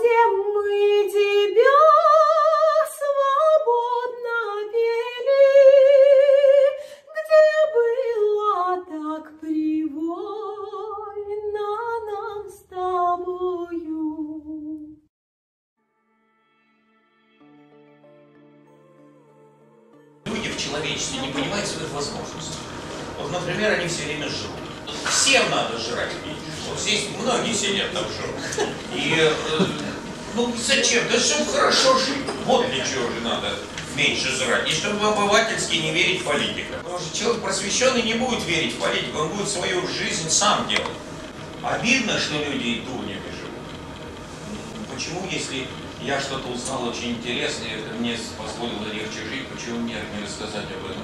Всем мы тебя свободно пели, где было так привольно нам с тобою. Люди в человечестве не понимают своих возможностей. Вот, например, они все время жрут. Всем надо жрать меньше. Вот здесь многие сидят там жрут. И, ну зачем? Да чтобы хорошо жить. Вот для чего же надо меньше жрать. И чтобы обывательски не верить в политика. Потому что человек просвещенный не будет верить в политику, он будет свою жизнь сам делать. Обидно, что люди и дурнями живут. Почему, если я что-то узнал очень интересное, это мне позволило легче жить, почему мне не рассказать об этом?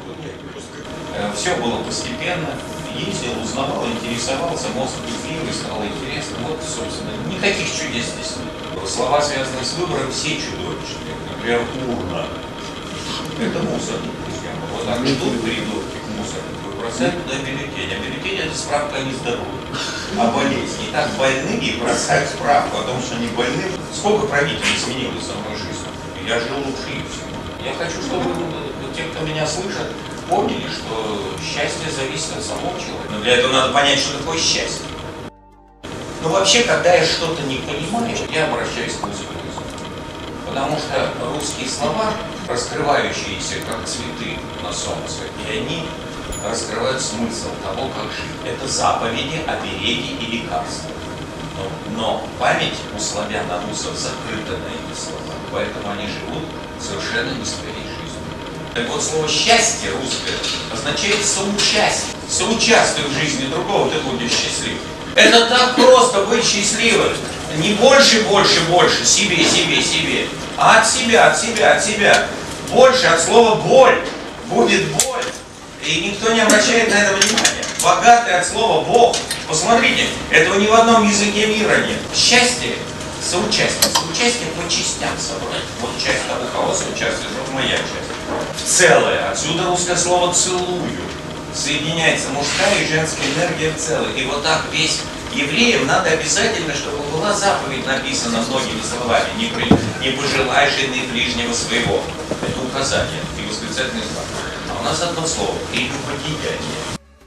Все было постепенно, ездил, узнавал, интересовался, мозг пытливый, стало интересно. Вот, собственно, никаких чудес здесь нет. Слова, связанные с выбором, все чудовищные. Например, урна. Это мусор, друзья. Вот так ждут, придут к мусорнику и бросают туда бюллетень. А бюллетень — это справка о нездоровье, о болезни. И так больные бросают справку о том, что они больны. Сколько правителей сменилось за мою жизнь? Я жил лучше их всего. Я хочу, чтобы те, кто меня слышат, помнили, что счастье зависит от самого человека. Но для этого надо понять, что такое счастье. Но вообще, когда я что-то не понимаю, я обращаюсь к русскому языку. Потому что русские слова, раскрывающиеся как цветы на солнце, и они раскрывают смысл того, как жить. Это заповеди, обереги и лекарства. Но память у славян, у русов закрыта на эти слова, поэтому они живут совершенно не своей жизнью. Так вот, слово «счастье» русское означает соучастие. Соучаствуй в жизни другого, ты будешь счастлив. Это так просто быть счастливым. Не больше, больше, больше, себе, себе, себе, а от себя, от себя, от себя. Больше от слова «боль». Будет боль. И никто не обращает на это внимания. Богатый от слова «Бог». Посмотрите, этого ни в одном языке мира нет. Счастье — соучастие. Соучастие по частям собрать. Вот часть того, кого соучастие, вот моя часть. Целое. Отсюда русское слово «целую». Соединяется мужская и женская энергия в целое. И вот так весь евреям надо обязательно, чтобы была заповедь написана многими словами. Не пожелай жены ближнего своего. Это указание и восклицательный знак. А у нас одно слово — прелюбодеяние.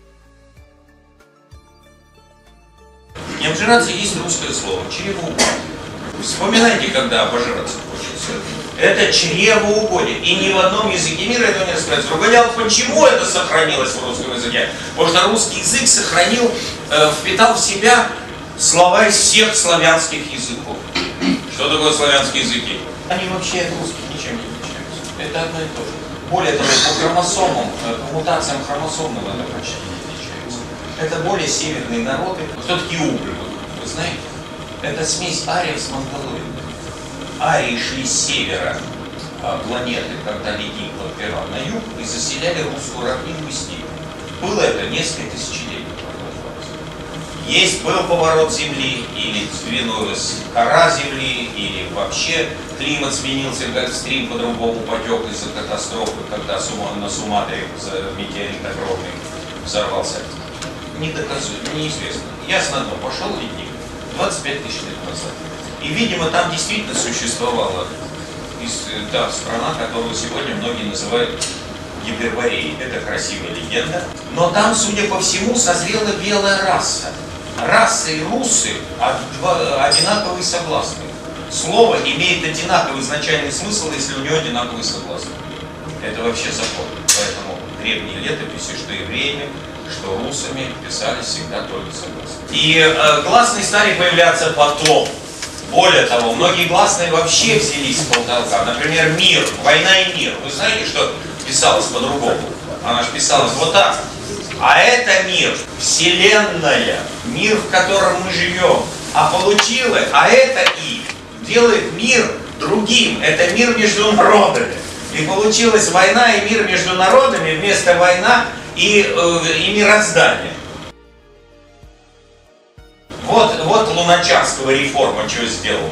Не обжираться есть русское слово — чревоугодие. Вспоминайте, когда обожраться хочется. Это чревоугодие. И ни в одном языке мира этого не рассказывается. Другое дело, почему это сохранилось в русском языке? Потому что русский язык сохранил, впитал в себя слова из всех славянских языков. Что такое славянские языки? Они вообще от русских ничем не отличаются. Это одно и то же. Более того, по хромосомам, по мутациям хромосомного это почти не отличается. Это более северные народы. Кто такие угры? Вы знаете? Это смесь ариев с монголоидами. Арии шли с севера планеты, когда ледник подпирал на юг, и заселяли русскую равнину и степь. Было это несколько тысячелетий. Есть был поворот Земли, или сдвинулась кора Земли, или вообще климат сменился, как стрим по-другому потек из-за катастрофы, когда на Суматре метеорит огромный взорвался. Не доказуемо, неизвестно. Ясно одно, пошел ледник 25 тысяч лет назад. И, видимо, там действительно существовала та страна, которую сегодня многие называют Гипербореей. Это красивая легенда. Но там, судя по всему, созрела белая раса. Расы и русы одинаковые согласны. Слово имеет одинаковый изначальный смысл, если у него одинаковые согласны. Это вообще закон. Поэтому древние летописи, что евреями, что русами, писались всегда только согласны. И гласные стали появляться потом. Более того, многие гласные вообще взялись с потолка. Например, мир, война и мир. Вы знаете, что писалось по-другому? Она же писалась вот так. А это мир, вселенная, мир, в котором мы живем. А получилось, а это и делает мир другим. Это мир между народами. И получилась война и мир между народами вместо война и мироздание. Вот Луначарского реформа что сделала.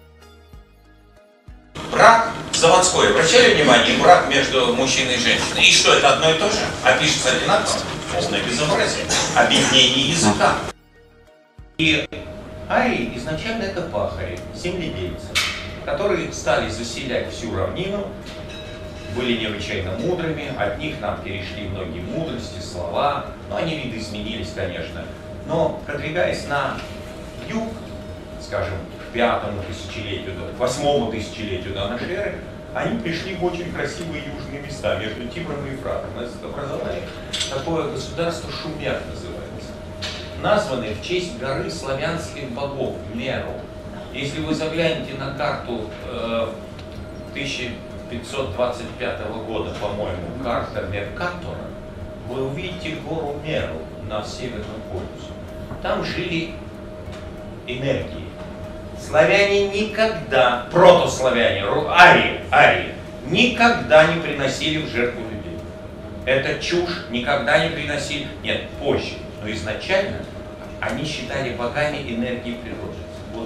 Брак заводской. Обращали внимание? Брак между мужчиной и женщиной. И что, это одно и то же? А пишется одинаково? Полное безобразие. Объединение языка. И Арии изначально это пахари, земледельцы, которые стали заселять всю равнину, были необычайно мудрыми, от них нам перешли многие мудрости, слова, но они видоизменились, конечно. Но продвигаясь на юг, скажем, к 5-му тысячелетию, к 8-му тысячелетию до нашей эры, они пришли в очень красивые южные места между Тибром и Ефратом. Образовали такое государство Шумер называется, названное в честь горы славянских богов Меру. Если вы заглянете на карту 1525 года, по-моему, карта Меркатора, вы увидите гору Меру на Северном полюсе. Там жили энергии. Славяне никогда, протославяне, арии, никогда не приносили в жертву людей. Это чушь, никогда не приносили, нет, позже. Но изначально они считали богами энергии природы. Вот.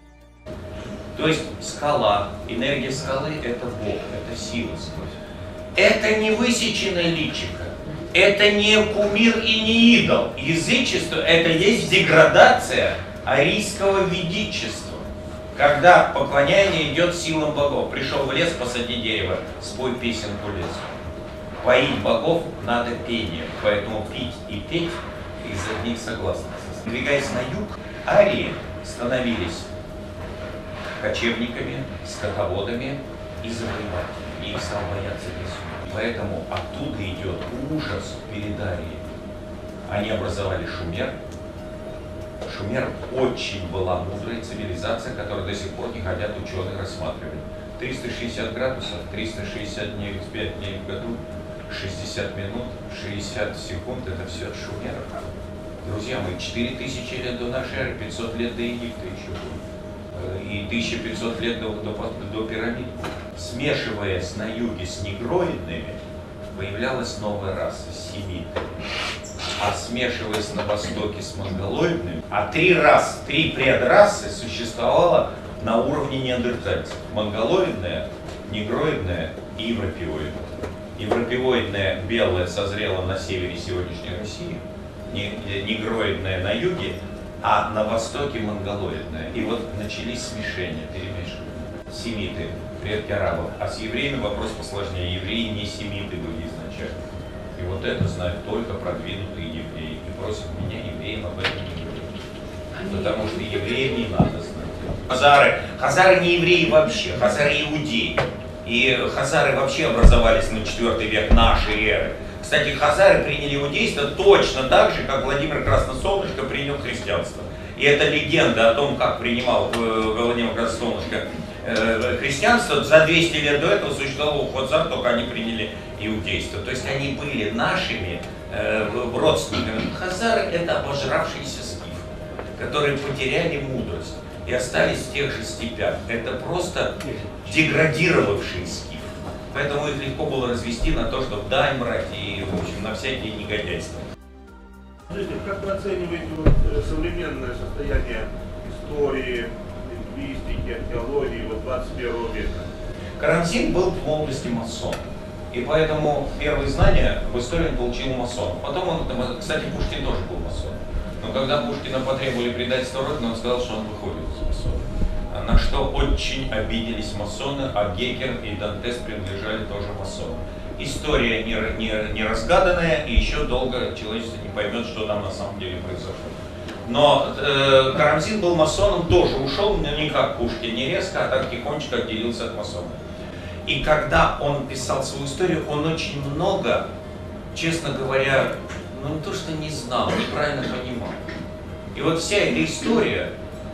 То есть скала, энергия скалы — это Бог, это сила сквозь. Это не высеченное личико, это не кумир и не идол. Язычество — это есть деградация арийского ведичества. Когда поклонение идет силам богов. Пришел в лес, посади дерево, спой песенку лесу. Поить богов надо пением, поэтому пить и петь из одних согласных. Двигаясь на юг, арии становились кочевниками, скотоводами и завоевателями. Их стал бояться лесу. Поэтому оттуда идет ужас перед Арией. Они образовали Шумер. Шумер очень была мудрая цивилизация, которую до сих пор не хотят ученые рассматривать. 360 градусов, 360 дней, 5 дней в году, 60 минут, 60 секунд — это все от шумеров. Друзья мои, 4000 лет до нашей эры, 500 лет до Египта еще было. И 1500 лет до пирамид. Смешиваясь на юге с негроидными, появлялась новая раса — семиты. А смешиваясь на востоке с монголоидными, три предрасы существовало на уровне неандертальцев. Монголоидная, негроидная и европеоидная. Европеоидная белая созрела на севере сегодняшней России, негроидная на юге, а на востоке монголоидная. И вот начались смешения, перемешивания. Семиты, предки арабов. А с евреями вопрос посложнее. Евреи не семиты были изначально. И вот это знают только продвинутые евреи. И просят меня, евреям, об этом не говорить. Потому что евреям не надо знать. Хазары не евреи вообще, хазары иудеи. И хазары вообще образовались на 4 век нашей эры. Кстати, хазары приняли иудейство точно так же, как Владимир Красносолнышко принял христианство. И это легенда о том, как принимал Владимир Красносолнышко христианство. За 200 лет до этого существовал хазар, только они приняли иудейство. То есть они были нашими родственниками. Хазары — это обожравшиеся скифы, которые потеряли мудрость и остались в тех же степях. Это просто деградировавшие скифы. Поэтому их легко было развести на то, чтобы дай мрать и, в общем, на всякие негодяйства. Скажите, как вы оцениваете современное состояние истории, лингвистики, археологии 21 века? Карамзин был в молодости масон. И поэтому первые знания в истории он получил у масонов. Потом он, кстати, Пушкин тоже был масон. Но когда Пушкина потребовали предательства родины, он сказал, что он выходит из масонов. На что очень обиделись масоны, а Геккер и Дантес принадлежали тоже масонам. История не разгаданная, и еще долго человечество не поймет, что там на самом деле произошло. Но Карамзин был масоном, тоже ушел, но не как Пушкин, не резко, а так тихонечко отделился от масонов. И когда он писал свою историю, он очень много, честно говоря, ну не то что не знал, неправильно понимал. И вот вся эта история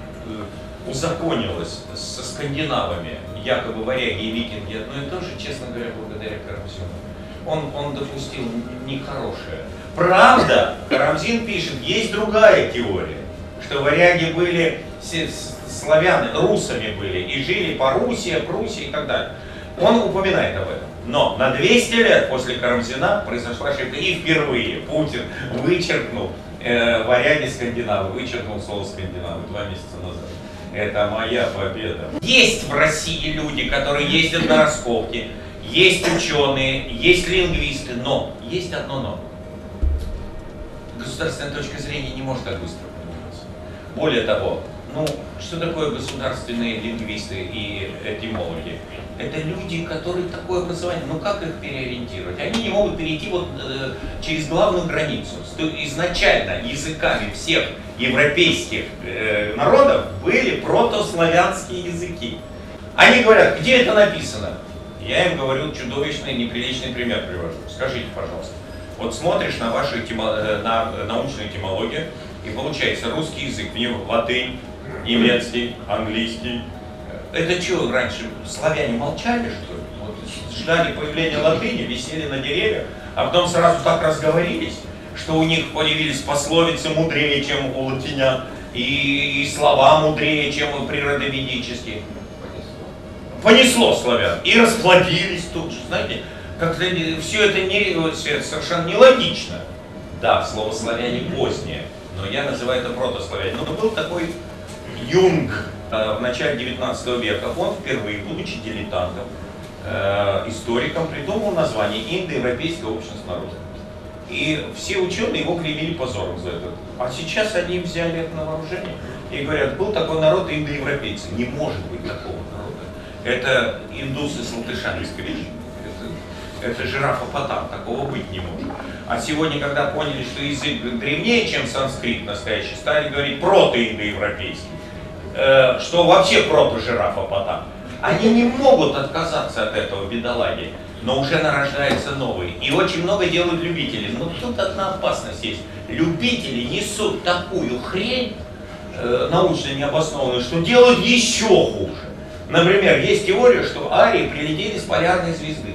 узаконилась со скандинавами, якобы варяги и викинги одно и то же, честно говоря, благодаря Карамзину. Он допустил нехорошее. Правда, Карамзин пишет, есть другая теория, что варяги были славяны, русами были, и жили по Руси, Пруссии и так далее. Он упоминает об этом. Но на 200 лет после Карамзина произошла ошибка, и впервые Путин вычеркнул варяги-скандинавы, вычеркнул слово скандинавы 2 месяца назад. Это моя победа. Есть в России люди, которые ездят на раскопки, есть ученые, есть лингвисты, но есть одно но. Государственная точка зрения не может так быстро поменяться. Более того, Ну, что такое государственные лингвисты и этимологи? Это люди, которые такое образование, ну как их переориентировать? Они не могут перейти вот через главную границу. Изначально языками всех европейских народов были протославянские языки. Они говорят, где это написано? Я им говорю, чудовищный, неприличный пример привожу. Скажите, пожалуйста, вот смотришь на вашу на научную этимологию, и получается русский язык, в нем латынь, немецкий, английский. Это что, раньше славяне молчали, что ли? Вот, ждали появления латыни, висели на деревьях, а потом сразу так разговорились, что у них появились пословицы мудрее, чем у латинян, и слова мудрее, чем у природоведические. Понесло славян. И расплодились тут же, знаете, как-то все это совершенно нелогично. Да, слово славяне позднее, но я называю это протославяне. Но был такой Юнг в начале 19 века. Он впервые, будучи дилетантом, историком, придумал название индоевропейская общность народов. И все ученые его клеймили позором за это. А сейчас они взяли это на вооружение и говорят, был такой народ индоевропейцы. Не может быть такого народа. Это индусы с латышами скричь. Это жирафопотам, такого быть не может. А сегодня, когда поняли, что язык древнее, чем санскрит настоящий, стали говорить протоиндоевропейский. Что вообще прото-жирафопотам. Они не могут отказаться от этого, бедолаги, но уже нарождается новый. И очень много делают любители. Но тут одна опасность есть. Любители несут такую хрень, научно необоснованную, что делают еще хуже. Например, есть теория, что арии прилетели с полярной звезды.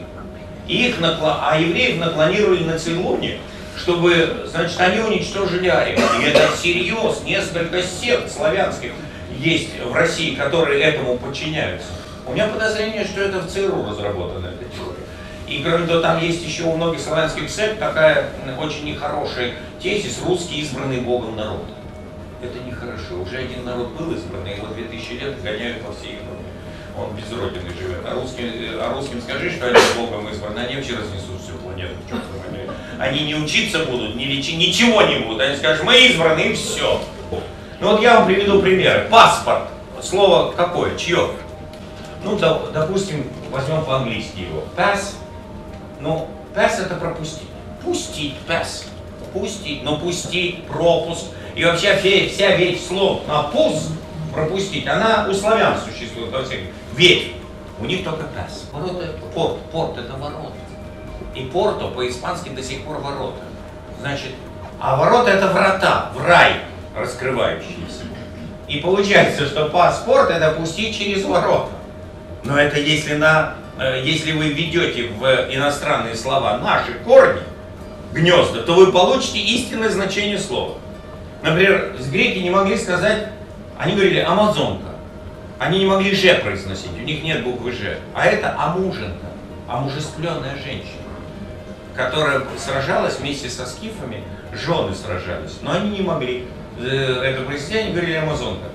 А евреев наклонировали на Цейлоне, чтобы, значит, они уничтожили ариев. И это всерьез, несколько сект славянских есть в России, которые этому подчиняются. У меня подозрение, что это в ЦРУ разработана эта теория. И кроме того, там есть еще у многих славянских сект такая очень нехорошая тезис: русский избранный Богом народ. Это нехорошо. Уже один народ был избранный, его 2000 лет гоняют во всей Европе. Он без родины живет. А русским скажи, что они Богом избраны, они вообще разнесут всю планету. Они не учиться будут, не лечить, ничего не будут. Они скажут, мы избраны, и все. Ну вот я вам приведу примеры. Паспорт. Слово какое? Чье? Ну, допустим, возьмем по-английски его. Pass. Ну, pass это пропустить. Пустить, pass. Пустить, но пустить, пропуск. И вообще вся вещь слов на пус, пропустить, она у славян существует во всех. Ведь у них только pass. Ворота, порт это ворота. И порто по-испански до сих пор ворота. Значит, а ворота это врата, в рай раскрывающиеся. И получается, что паспорт это пустить через ворота. Но это если вы введете в иностранные слова наши корни, гнезда, то вы получите истинное значение слова. Например, греки не могли сказать, они говорили амазонка. Они не могли «ж» произносить, у них нет буквы «ж». А это амуженка, омужествленная женщина, которая сражалась вместе со скифами, жены сражались, но они не могли это произнести, они говорили амазонка.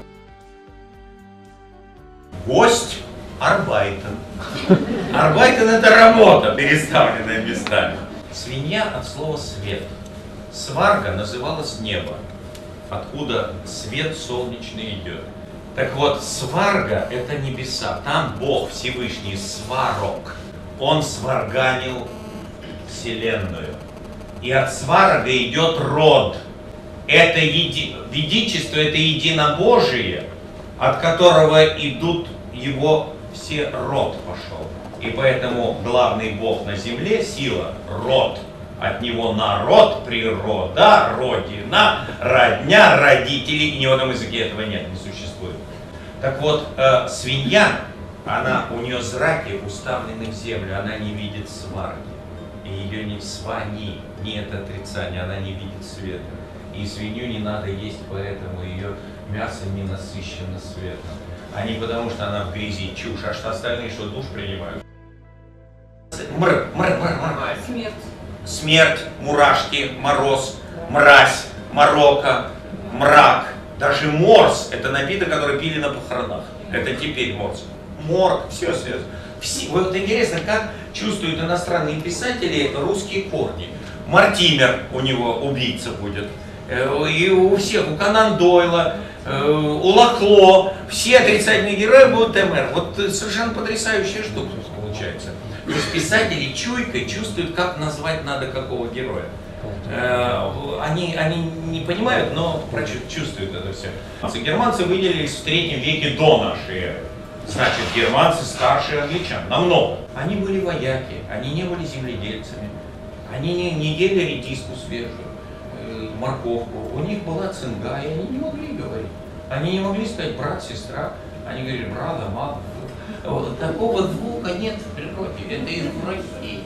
Гость арбайтен. Арбайтен это работа, переставленная местами. Свинья от слова свет. Сварга называлась небо, откуда свет солнечный идет. Так вот, сварга это небеса, там Бог Всевышний сварог. Он сварганил вселенную. И от сварога идет род. Это ведичество, это единобожие, от которого идут его все род пошел. И поэтому главный Бог на земле, сила, род. От него народ, природа, родина, родня, родители. И ни в одном языке этого нет, не существует. Так вот, свинья, у нее зраки уставлены в землю, она не видит сварги. И ее не свани, нет отрицания, она не видит света. И свинью не надо есть, поэтому ее мясо не насыщено светом. А не потому, что она в грязи, чушь, а что остальные, что душ принимают. Смерть. Смерть, мурашки, мороз, мразь, морока, мрак. Даже морс – это напиток, который пили на похоронах. Это теперь морс. Морг, все связано. Вот интересно, как чувствуют иностранные писатели русские корни. Мартимер у него убийца будет. И у всех, у Конан Дойла, Улакло, все отрицательные герои будут МР. Вот совершенно потрясающая штука получается. То есть писатели чуйкой чувствуют, как назвать надо какого героя. Они не понимают, но чувствуют это все. Германцы выделились в 3 веке до нашей эры. Значит, германцы старше англичан, намного. Они были вояки, они не были земледельцами, они не ели редиску свежую, морковку. У них была цинга, и они не могли говорить. Они не могли сказать брат, сестра. Они говорили брат, мама. Вот такого звука нет в природе, это извращение.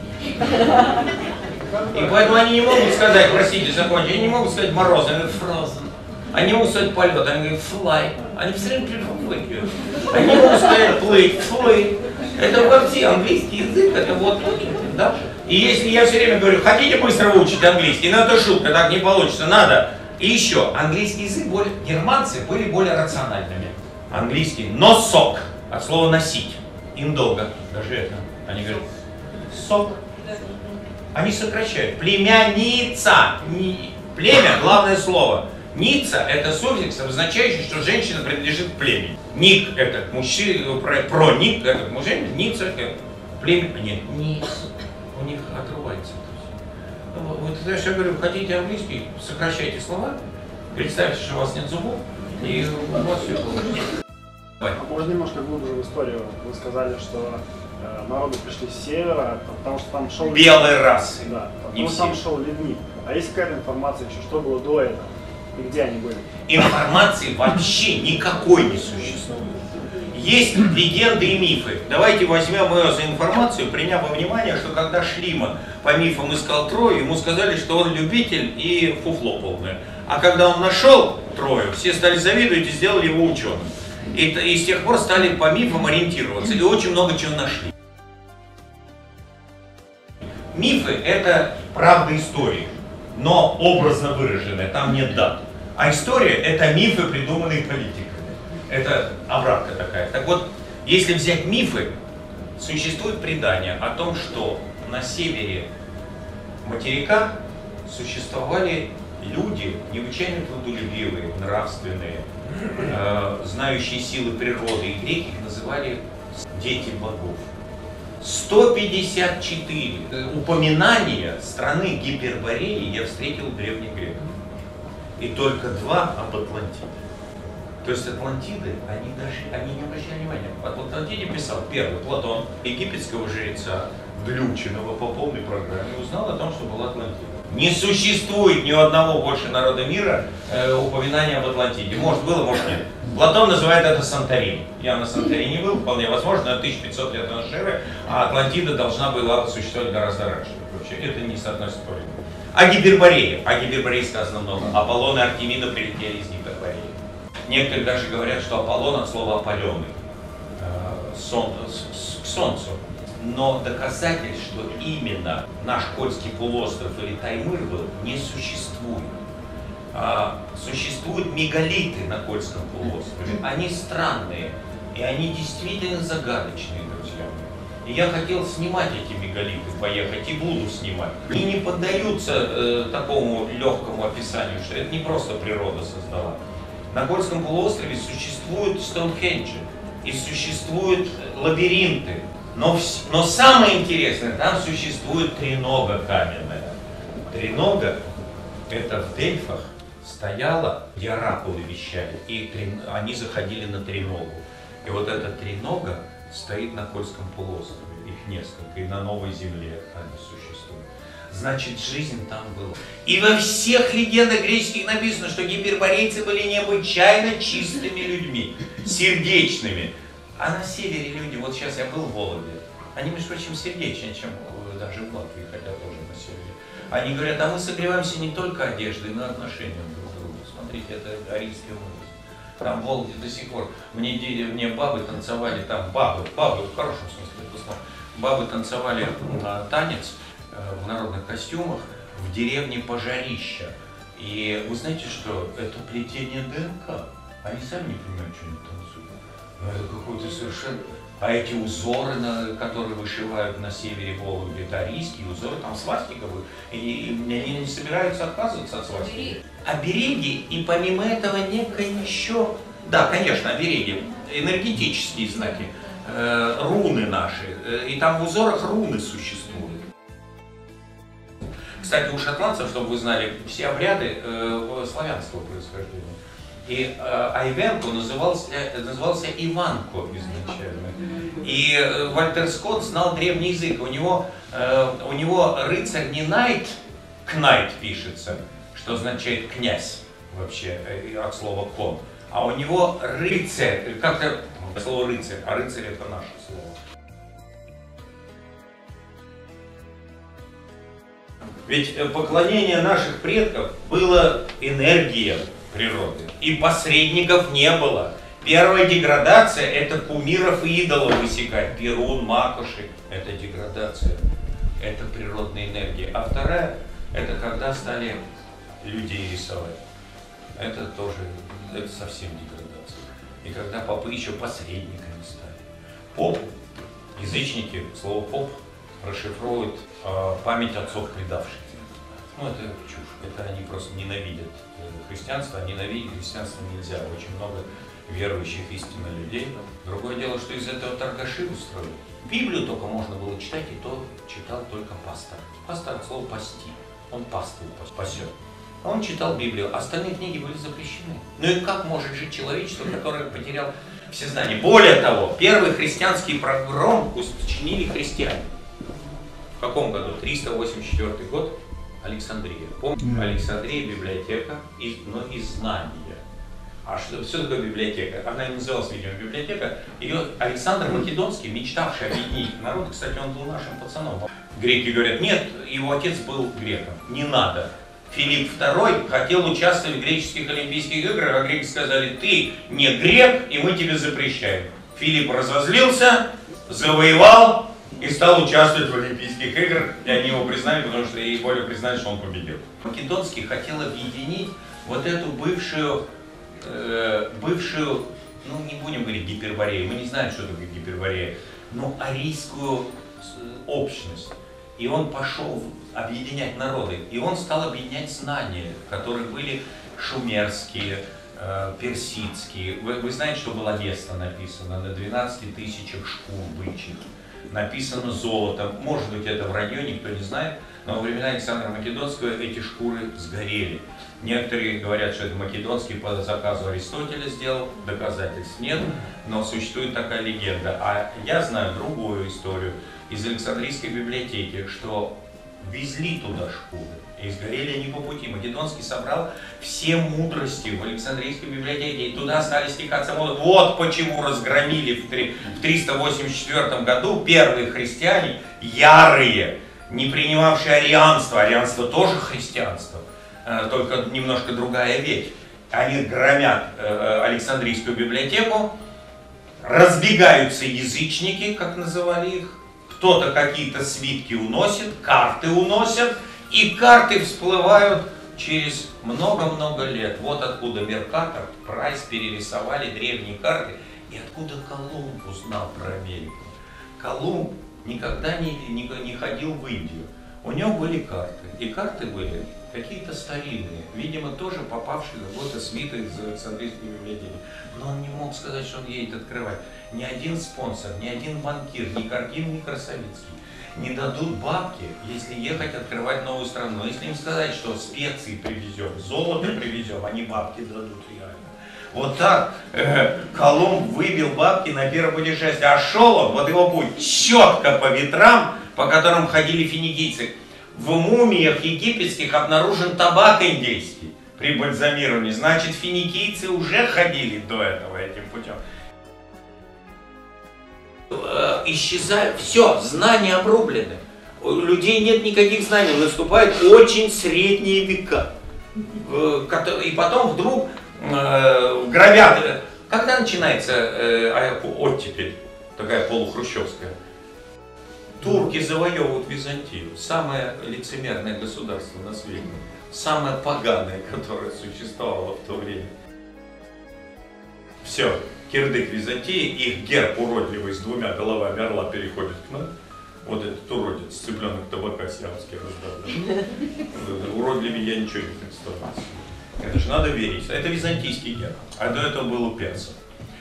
И поэтому они не могут сказать, простите, закончите, они не могут сказать мороз, они говорят frozen. Они не могут сказать полет, они говорят fly. Они все время придумывают. Они не могут сказать плыть, fly. Это вообще английский язык, это вот, да? И если я все время говорю, хотите быстро выучить английский, но это шутка, так не получится, надо. И еще, английский язык, германцы были более рациональными. Английский носок, от слова носить, индолго, даже это, они говорят, сок. Они сокращают. Племянница. Племя, главное слово. Ница – это суффикс, обозначающий, что женщина принадлежит к племени. Ник – это мужчина, проник – это мужчина, ница – это племя. Нет, ниц. У них отрывается. Вот я сейчас говорю, хотите английский, сокращайте слова, представьте, что у вас нет зубов, и у вас все получится. Можно немножко глубже в историю? Вы сказали, что народы пришли с севера, потому что там шел... Белые расы. Да, потому что там шел ледник. А есть какая-то информация еще, что было до этого? И где они были? Информации вообще никакой не существует. Есть легенды и мифы. Давайте возьмем ее за информацию, приняв во внимание, что когда Шлиман по мифам искал Трою, ему сказали, что он любитель и фуфло полное. А когда он нашел Трою, все стали завидовать и сделали его ученым. И с тех пор стали по мифам ориентироваться. И очень много чего нашли. Мифы – это правда истории, но образно выраженные, там нет дат. А история – это мифы, придуманные политиками. Это обратка такая. Так вот, если взять мифы, существует предание о том, что на севере материка существовали люди, необычайно трудолюбивые, нравственные, знающие силы природы, и греки их называли дети богов. 154 упоминания страны Гипербореи я встретил в древних греках. И только 2 об Атлантиде. То есть Атлантиды, они не обращали внимания. Об Атлантиде писал первый Платон, египетского жреца, Глюченного по полной программе, узнал о том, что была Атлантида. Не существует ни у одного больше народа мира упоминания об Атлантиде. Может было, может нет. Платон называет это Санторин. Я на Санторине был, вполне возможно, это 1500 лет до нашей эры, а Атлантида должна была существовать гораздо раньше. Вообще, это не соотносится с Ториной. О Гиперборее. О Гиперборее сказано много. Аполлон и Артемида прилетели из Гипербореи. Некоторые даже говорят, что Аполлон от слова «опаленный», к солнцу. Но доказательств, что именно наш Кольский полуостров или Таймыр был, не существует. Существуют мегалиты на Кольском полуострове. Они странные, и они действительно загадочные, друзья мои. И я хотел снимать эти мегалиты, поехать, и буду снимать. И не поддаются такому легкому описанию, что это не просто природа создала. На Кольском полуострове существуют Стоунхенджи и существуют лабиринты. Но самое интересное, там существует тренога каменная. Тренога – это в Дельфах стояла, где оракулы вещали, и они заходили на треногу. И вот эта тренога стоит на Кольском полуострове, их несколько, и на Новой Земле они существуют. Значит, жизнь там была. И во всех легендах греческих написано, что гиперборейцы были необычайно чистыми людьми, сердечными. А на севере люди, вот сейчас я был в Вологде, они, между прочим, сердечнее, чем даже в Латвии, хотя тоже на севере. Они говорят, а мы согреваемся не только одеждой, но и отношением друг к другу. Смотрите, это арийский образ. Там в Вологде до сих пор мне бабы танцевали, там бабы, в хорошем смысле этого слова, бабы танцевали танец в народных костюмах в деревне Пожарища. И вы знаете, что это плетение ДНК. Они сами не понимают, что они танцуют. Но это какой-то совершенно... А эти узоры, которые вышивают на севере Вологды, это арийские узоры, там свастиковые, и они не собираются отказываться от свастики. Обереги, и помимо этого некое еще, да, конечно, обереги, энергетические знаки, руны наши, и там в узорах руны существуют. Кстати, у шотландцев, чтобы вы знали, все обряды славянского происхождения. И Айвенко назывался Иванко изначально. И Вальтер Скотт знал древний язык. У него рыцарь не найт, кнайт пишется, что означает князь вообще, от слова кон. А у него рыцарь, как-то слово рыцарь, а рыцарь это наше слово. Ведь поклонение наших предков было энергией природы, и посредников не было. Первая деградация — это кумиров и идолов высекать. Перун, макуши — это деградация, это природная энергия. А вторая — это когда стали людей рисовать. Это тоже, это совсем деградация. И когда попы еще посредниками стали. Поп, язычники, слово поп расшифровывают память отцов предавших. Ну, это чушь. Это они просто ненавидят христианство, а ненавидеть христианство нельзя. Очень много верующих истинно людей. Другое дело, что из этого торгаши устроили. Библию только можно было читать, и то читал только пастор. Пастор от слова пасти. Он пастырь пасет. Он читал Библию, остальные книги были запрещены. Ну и как может жить человечество, которое потеряло все знания? Более того, первый христианский погром учинили христиане. В каком году? 384 год. Александрия. Помните? Александрия, библиотека, но из знания. А что такое библиотека? Она не называлась, видимо, библиотека. Ее Александр Македонский, мечтавший объединить народ, кстати, он был нашим пацаном. Греки говорят, нет, его отец был греком, не надо. Филипп II хотел участвовать в греческих Олимпийских играх, а греки сказали, ты не грек, и мы тебе запрещаем. Филипп разозлился, завоевал и стал участвовать в Олимпийских играх, и они его признали, потому что и более признали, что он победил. Македонский хотел объединить вот эту бывшую, ну не будем говорить гиперборею, мы не знаем, что такое гиперборея, но арийскую общность. И он пошел объединять народы, и он стал объединять знания, которые были шумерские, персидские. Вы знаете, что была Веста написана на 12 тысячах шкур бычьих. Написано золотом. Может быть, это вранье, никто не знает, но во времена Александра Македонского эти шкуры сгорели. Некоторые говорят, что это Македонский по заказу Аристотеля сделал, доказательств нет, но существует такая легенда. А я знаю другую историю из Александрийской библиотеки, что везли туда шкуры, и сгорели они по пути. Македонский собрал все мудрости в Александрийской библиотеке, и туда стали стекаться моды. Вот почему разгромили в 384 году первые христиане, ярые, не принимавшие арианство. Арианство тоже христианство, только немножко другая ветвь. Они громят Александрийскую библиотеку, разбегаются язычники, как называли их. Кто-то какие-то свитки уносит, карты уносят, и карты всплывают через много-много лет. Вот откуда Меркатор, Прайс перерисовали древние карты, и откуда Колумб узнал про Америку. Колумб никогда не ходил в Индию. У него были карты, и карты были какие-то старинные, видимо, тоже попавшие в какой-то свиток из Александрийской библиотеки. Но он не мог сказать, что он едет открывать. Ни один спонсор, ни один банкир, ни Каргин, ни Красовицкий не дадут бабки, если ехать открывать новую страну. Но если им сказать, что специи привезем, золото привезем, они бабки дадут реально. Вот так Колумб выбил бабки на первое путешествие. А шел он, вот его путь, четко по ветрам, по которым ходили финикийцы. В мумиях египетских обнаружен табак индейский при бальзамировании. Значит, финикийцы уже ходили до этого этим путем. Исчезает все, знания обрублены. У людей нет никаких знаний, наступают очень средние века. И потом вдруг гробят. Когда начинается оттепель, такая полухрущевская? Турки завоевывают Византию, самое лицемерное государство на свете, самое поганое, которое существовало в то время. Все, кирдык Византии, их герб уродливый с двумя головами орла переходит к нам. Вот этот уродец, цыпленок табака сиамский раздал. Уродливее я ничего не представляю. Это же надо верить. Это византийский герб, а до этого был у персов.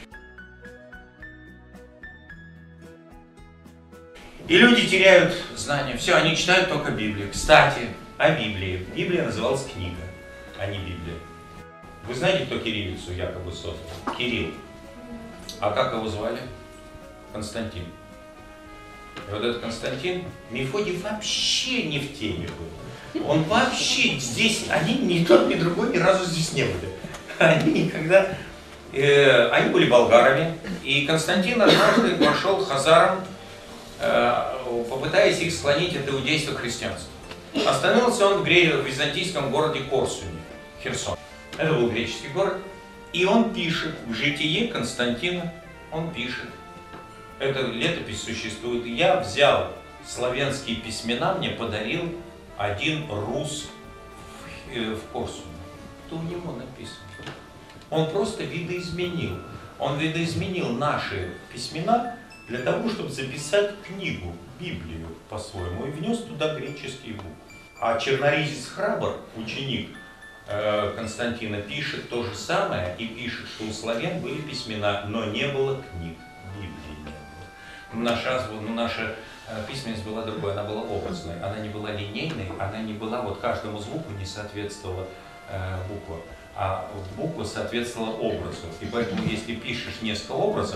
И люди теряют знания. Все, они читают только Библию. Кстати, о Библии. Библия называлась книга, а не Библия. Вы знаете, кто кириллицу якобы создал? Кирилл. А как его звали? Константин. И вот этот Константин, Мефодий вообще не в теме был. Он вообще здесь, они ни тот, ни другой ни разу здесь не были. Они никогда... они были болгарами, и Константин однажды пошел к хазарам, попытаясь их склонить от иудейства к христианству. Остановился он в византийском городе Корсуне, Херсон. Это был греческий город. И он пишет в житие Константина, он пишет. Эта летопись существует. Я взял славянские письмена, мне подарил один рус в Корсуне. Это у него написано. Он просто видоизменил. Он видоизменил наши письмена для того, чтобы записать книгу, Библию по-своему, и внес туда греческие буквы. А черноризец Храбр, ученик Константина, пишет то же самое и пишет, что у славян были письмена, но не было книг, Библии не было. Наша письменность была другой, она была образной, она не была линейной, она не была, вот каждому звуку не соответствовала буква, а буква соответствовала образу. И поэтому, если пишешь несколько образов,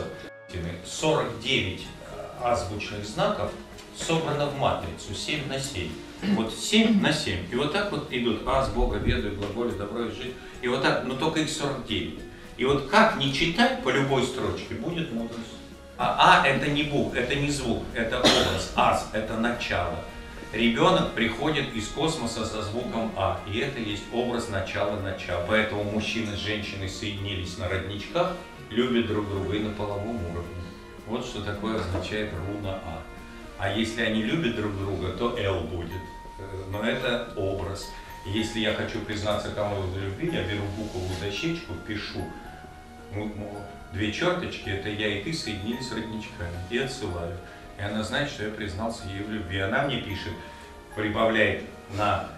49 азбучных знаков собрано в матрицу 7 на 7. Вот 7 на 7. И вот так вот идут аз, Бога, ведаю, глаголе, добро и жить. И вот так, но только их 49. И вот как не читать по любой строчке, будет мудрость. А это не буква, это не звук, это образ. Аз это начало. Ребенок приходит из космоса со звуком А. И это есть образ начала. Поэтому мужчины с женщиной соединились на родничках, любят друг друга и на половом уровне. Вот что такое означает руна А. А если они любят друг друга, то Л будет. Но это образ. Если я хочу признаться кому-то в любви, я беру буковую дощечку, пишу 2 черточки, это я и ты соединились родничками, и отсылаю. И она знает, что я признался ей в любви. Она мне пишет, прибавляет на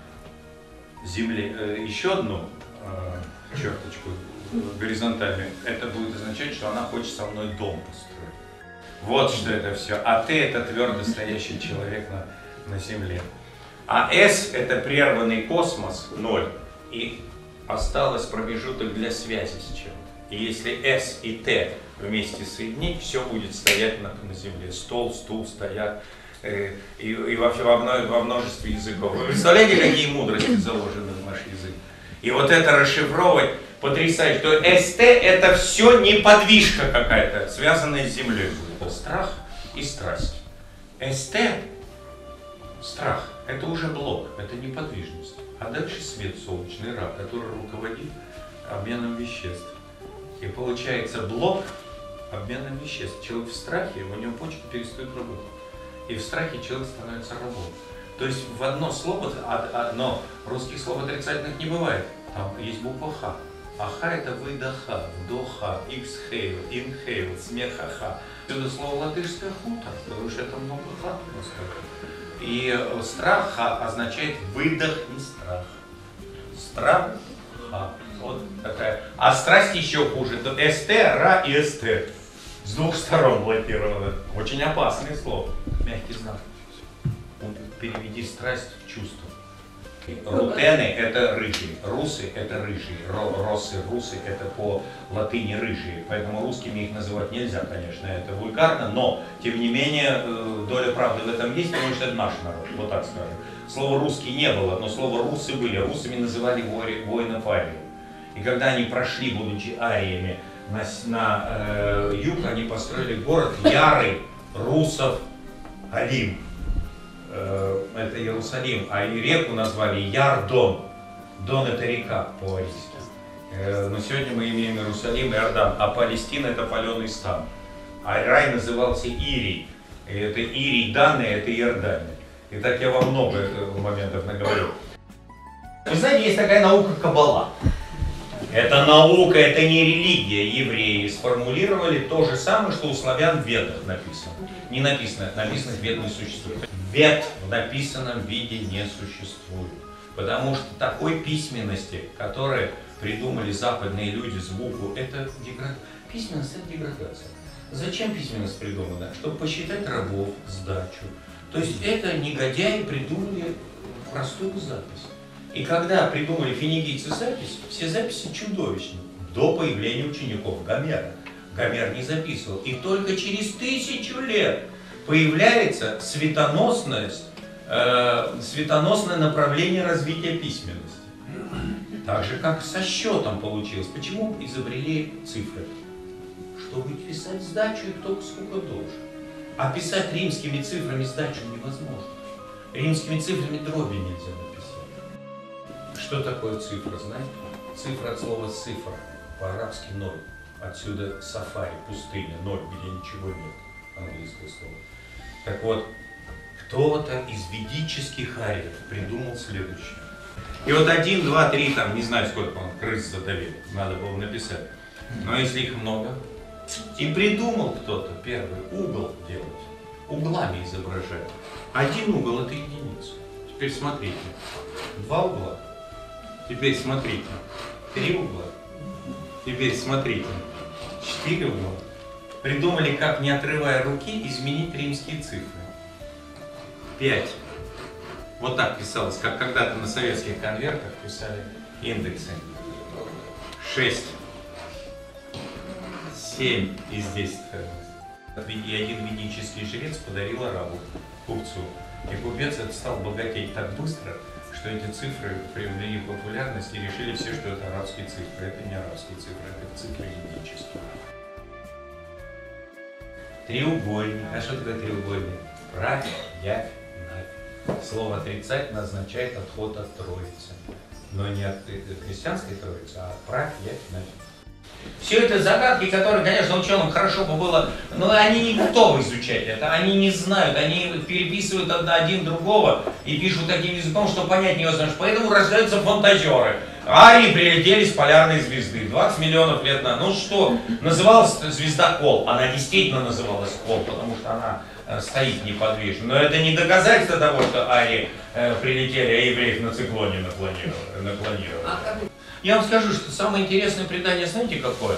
земле еще одну черточку горизонтальную. Это будет означать, что она хочет со мной дом построить. Вот что это все. А ты это твердо стоящий человек на земле. А S это прерванный космос, 0. И осталось промежуток для связи с чем-то. И если S и T вместе соединить, все будет стоять на земле. Стол, стул стоят. И во множестве языков. Вы представляете, какие мудрости заложены в наш язык? И вот это расшифровывать потрясающе. То ST это все неподвижка какая-то, связанная с землей. Страх и страсть. СТ, страх, это уже блок, это неподвижность. А дальше свет, солнечный рак, который руководит обменом веществ. И получается блок обмена веществ. Человек в страхе, у него почки перестают работать. И в страхе человек становится рабом. То есть в одно слово, но русских слов отрицательных не бывает. Там есть буква Х. А Х это выдоха, вдоха, exhale, inhale, смеха-ха. Это слово латышское хутор, потому что это много ха. И страх означает выдохни страх. Страх. Вот такая. А страсть еще хуже. То СТ, ра и СТ. С двух сторон блокировано. Очень опасное слово. Мягкий знак. Переведи страсть в чувство. Рутены это рыжие, русы это рыжие, росы, русы это по латыни рыжие, поэтому русскими их называть нельзя, конечно, это вульгарно, но тем не менее доля правды в этом есть, потому что это наш народ, вот так скажем. Слова русский не было, но слово русы были, русами называли воинов арию. И когда они прошли, будучи ариями, на юг, они построили город ярый русов Алим. Это Иерусалим, а и реку назвали Ярдон. Дон это река по-арийски. Но сегодня мы имеем Иерусалим и Иордан, а Палестина это паленый стан. А рай назывался Ирий. И это Ирий, Данные, это Иордания. И так я во много моментов наговорю. Вы знаете, есть такая наука Каббала. Это наука, это не религия. Евреи сформулировали то же самое, что у славян в Ведах написано. Не написано, написано в Вед не существует. Вед в написанном виде не существует. Потому что такой письменности, которую придумали западные люди, звуку, это деградация. Письменность — это деградация. Зачем письменность придумана? Чтобы посчитать рабов, сдачу. То есть это негодяи придумали простую запись. И когда придумали финикийцы запись, все записи чудовищны. До появления учеников Гомера. Гомер не записывал. И только через 1000 лет появляется светоносное направление развития письменности. Так же, как со счетом получилось. Почему изобрели цифры? Чтобы писать сдачу и кто сколько должен. А писать римскими цифрами сдачу невозможно. Римскими цифрами дроби нельзя написать. Что такое цифра, знаете? Цифра от слова цифра, по-арабски ноль. Отсюда сафари, пустыня, ноль, где ничего нет, английское слово. Так вот, кто-то из ведических ариев придумал следующее. И вот 1, 2, 3, там, не знаю, сколько он крыс задавил, надо было написать. Но если их много, и придумал кто-то первый угол делать, углами изображать. 1 угол — это единица. Теперь смотрите, 2 угла. Теперь смотрите, 3 угла. Теперь смотрите, 4 угла. Придумали, как, не отрывая руки, изменить римские цифры. 5. Вот так писалось, как когда-то на советских конвертах писали индексы. 6. 7 и здесь. И один ведический жрец подарил арабу, купцу. И купец этот стал богатеть так быстро, что эти цифры приобрели популярность и решили все, что это арабские цифры. Это не арабские цифры, это цифры ведические. Треугольник. А что такое треугольник? Правь, явь, навь. Слово отрицательно означает отход от Троицы. Но не от христианской Троицы, а от правь, явь, навь. Все это загадки, которые, конечно, ученым хорошо бы было, но они не готовы изучать это, они не знают, они переписывают один другого и пишут таким языком, что понять невозможно. Поэтому рождаются фантазеры. Арии прилетели с полярной звезды 20 миллионов лет назад. Ну что, называлась звезда Кол. Она действительно называлась Кол, потому что она стоит неподвижно. Но это не доказательство того, что арии прилетели, а евреев на циклоне наклонировали. Я вам скажу, что самое интересное предание, знаете, какое?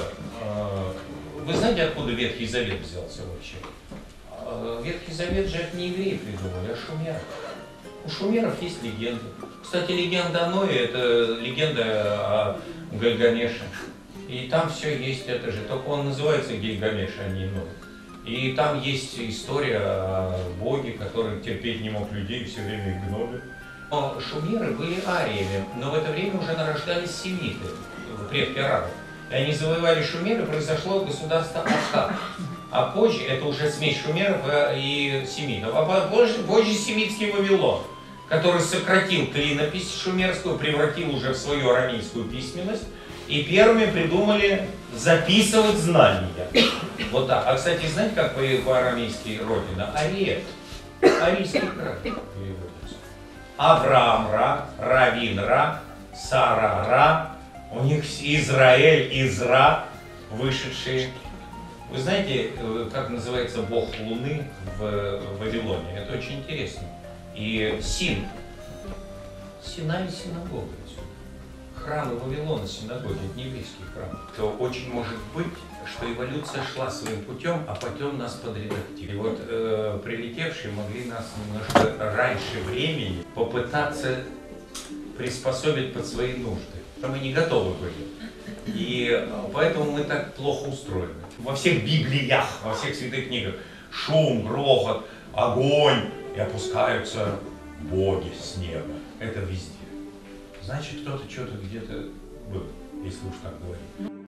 Вы знаете, откуда Ветхий Завет взялся вообще? Ветхий Завет же это не евреи придумали, а шумеры. У шумеров есть легенды. Кстати, легенда о Ное — это легенда о Гильгамеше. И там все есть это же. Только он называется Гильгамеш, а не Ной. И там есть история о боге, который терпеть не мог людей, все время их гнобил. Шумеры были ариями, но в это время уже нарождались семиты, предки арабов. И они завоевали Шумеры, произошло государство Akkad. А позже, это уже смесь шумеров и семитов, а позже семитский Вавилон, который сократил клинопись шумерскую, превратил уже в свою арамейскую письменность, и первыми придумали записывать знания. Вот так. А, кстати, знаете, как по-арамейски родина? Ариет. Арийский край переводится. Авраам Ра, Равин Ра, Сара Ра, у них Израиль, Изра, вышедшие. Вы знаете, как называется бог Луны в Вавилоне? Это очень интересно. И Син. Сина и синагога. Храмы Вавилона, синагоги, это не еврейский храм. То очень может быть, что эволюция шла своим путем, а потом нас подредактировали. И вот прилетевшие могли нас немножко раньше времени попытаться приспособить под свои нужды. Но мы не готовы были. И поэтому мы так плохо устроены. Во всех Библиях, во всех святых книгах шум, грохот, огонь, и опускаются боги с неба. Это везде. Значит, кто-то что-то где-то был, если уж так говорить.